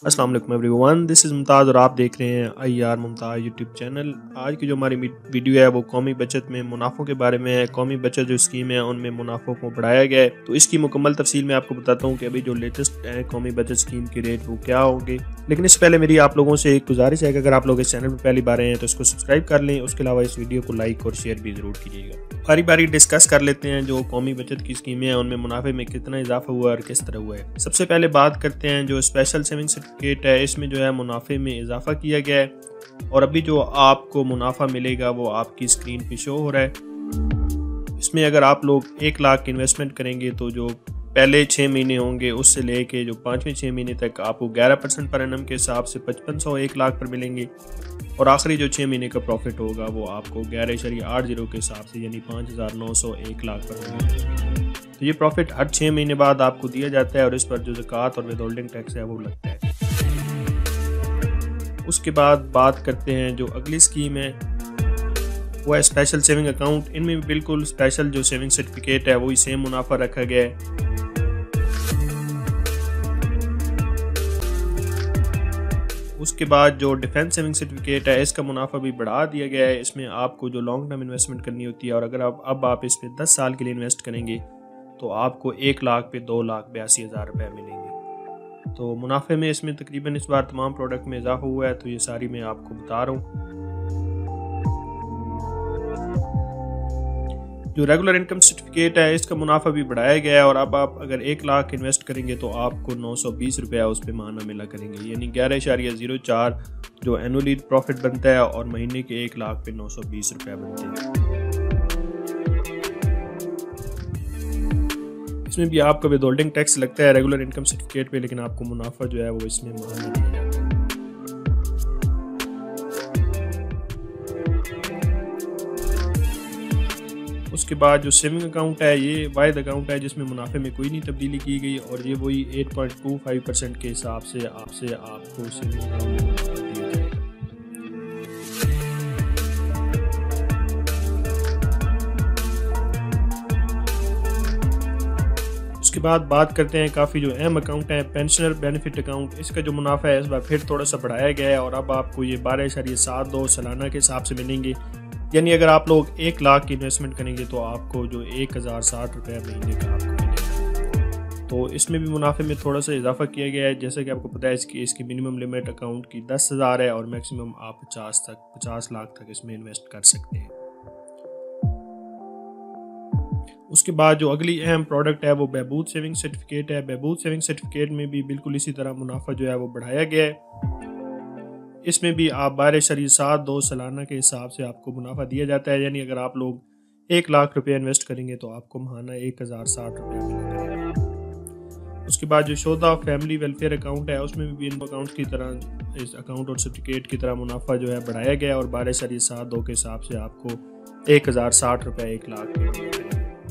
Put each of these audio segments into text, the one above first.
अस्सलाम वालेकुम everyone, this is Mumtaz और आप देख रहे हैं IR मुमताज़ यूट्यूब चैनल। आज की जो हमारी वीडियो है वो कौमी बचत में मुनाफों के बारे में है। कौमी बचत जो स्कीम है उनमें मुनाफों को बढ़ाया गया है, तो इसकी मुकम्मल तफसील मैं आपको बताता हूँ कि अभी जो लेटेस्ट है कौमी बचत स्कीम के रेट वो क्या होंगे। लेकिन इससे पहले मेरी आप लोगों से एक गुजारिश है कि अगर आप लोग इस चैनल पर पहली बार आए हैं तो इसको सब्सक्राइब कर लें। उसके अलावा इस वीडियो को लाइक और शेयर भी ज़रूर कीजिएगा। बारी बारी डिस्कस कर लेते हैं जो कौमी बचत की स्कीमें हैं उनमें मुनाफे में कितना इजाफा हुआ और किस तरह हुआ है। सबसे पहले बात करते हैं जो स्पेशल सेविंग सर्टिफिकेट है, इसमें जो है मुनाफे में इजाफा किया गया है और अभी जो आपको मुनाफा मिलेगा वो आपकी स्क्रीन पे शो हो रहा है। इसमें अगर आप लोग 1 लाख इन्वेस्टमेंट करेंगे तो जो पहले 6 महीने होंगे उससे लेके जो 5वें 6 महीने तक आपको 11% पर एनम के हिसाब से 5500 1 लाख पर मिलेंगे और आखिरी जो 6 महीने का प्रॉफिट होगा वो आपको 11.80 के हिसाब से यानी 5900 1 लाख पर मिलेंगे। तो ये प्रॉफिट हर 6 महीने बाद आपको दिया जाता है और इस पर जो ज़कात और विदहोल्डिंग टैक्स है वो लगता है। उसके बाद बात करते हैं जो अगली स्कीम है वो है स्पेशल सेविंग अकाउंट। इनमें भी बिल्कुल स्पेशल जो सेविंग सर्टिफिकेट है वही सेम मुनाफा रखा गया है। उसके बाद जो डिफेंस सेविंग सर्टिफिकेट है इसका मुनाफा भी बढ़ा दिया गया है। इसमें आपको जो लॉन्ग टर्म इन्वेस्टमेंट करनी होती है और अगर आप इस पर 10 साल के लिए इन्वेस्ट करेंगे तो आपको 1 लाख पे 2,82,000 रुपये मिलेंगे। तो मुनाफे में इसमें तकरीबन इस बार तमाम प्रोडक्ट में इजाफा हुआ है, तो ये सारी मैं आपको बता रहा हूँ। जो रेगुलर इनकम सर्टिफिकेट है इसका मुनाफा भी बढ़ाया गया है और अब आप अगर 1 लाख इन्वेस्ट करेंगे तो आपको 920 रुपया उस पर माहाना मिला करेंगे, यानी 11.04 जो एनुअली प्रॉफिट बनता है और महीने के 1 लाख पे 920 रुपया बनते हैं। इसमें भी आपका विदहोल्डिंग टैक्स लगता है रेगुलर इनकम सर्टिफिकेट पे, लेकिन आपको मुनाफा जो है वो इसमें माहाना दिया जाता है। उसके बाद जो सेविंग अकाउंट है ये वाहिद अकाउंट है जिसमें मुनाफे में कोई नहीं तब्दीली की गई और ये वही 8.25% के हिसाब से आपको सेविंग अकाउंट में मुनाफा दिया जाएगा। उसके बाद बात करते हैं काफ़ी जो अहम अकाउंट है पेंशनर बेनिफिट अकाउंट। इसका जो मुनाफा है इस बार फिर थोड़ा सा बढ़ाया गया है और अब आपको ये 12.72 सालाना के हिसाब से मिलेंगे, यानी अगर आप लोग 1 लाख की इन्वेस्टमेंट करेंगे तो आपको जो 1060 रुपये महीने का आपको मिलेगा। तो इसमें भी मुनाफे में थोड़ा सा इजाफा किया गया है। जैसे कि आपको पता है इसकी मिनिमम लिमिट अकाउंट की 10,000 है और मैक्सिमम आप 50 लाख तक इसमें इन्वेस्ट कर सकते हैं। उसके बाद जो अगली अहम प्रोडक्ट है वो बहबूद सेविंग सर्टिफिकेट है। बहबूद सेविंग सर्टिफिकेट में भी बिल्कुल इसी तरह मुनाफा जो है वो बढ़ाया गया है। इसमें भी आप 12.72 सालाना के हिसाब से आपको मुनाफा दिया जाता है, यानी अगर आप लोग 1 लाख रुपये इन्वेस्ट करेंगे तो आपको माहाना 1060 रुपये मिलेगा। उसके बाद जो शोधा फैमिली वेलफेयर अकाउंट है उसमें भी इन अकाउंट की तरह इस अकाउंट और सर्टिफिकेट की तरह मुनाफा जो है बढ़ाया गया और 12.72 के हिसाब से आपको 1060 रुपये 1 लाख मिलेगा।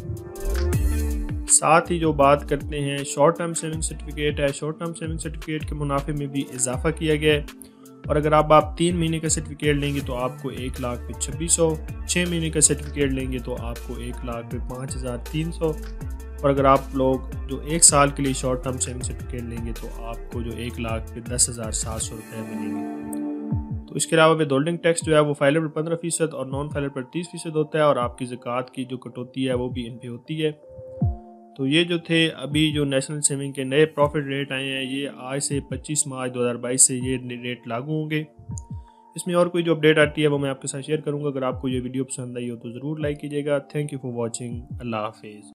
साथ ही जो बात करते हैं शॉर्ट टर्म सेविंग सर्टिफिकेट है, शॉर्ट टर्म सेविंग सर्टिफिकेट के मुनाफे में भी इजाफा किया गया है और अगर आप 3 महीने का सर्टिफिकेट लेंगे तो आपको 1 लाख पे 2600, 6 महीने का सर्टिफिकेट लेंगे तो आपको 1 लाख पे 5300 और अगर आप लोग जो 1 साल के लिए शॉर्ट टर्म सेविंग सर्टिफिकेट लेंगे तो आपको जो 1 लाख पे 10,700 रुपये मिलेंगे। तो इसके अलावा विदहोल्डिंग टैक्स जो है वो फाइलर पर 15% और नॉन फाइलर पर 30% होता है और आपकी ज़कात की जो कटौती है वो भी इन पे होती है। तो ये जो थे अभी जो नेशनल सेविंग के नए प्रॉफिट रेट आए हैं ये आज से 25 मार्च 2022 से ये रेट लागू होंगे। इसमें और कोई जो अपडेट आती है वो मैं आपके साथ शेयर करूंगा। अगर आपको ये वीडियो पसंद आई हो तो ज़रूर लाइक कीजिएगा। Thank you for watching. अल्लाह हाफिज़।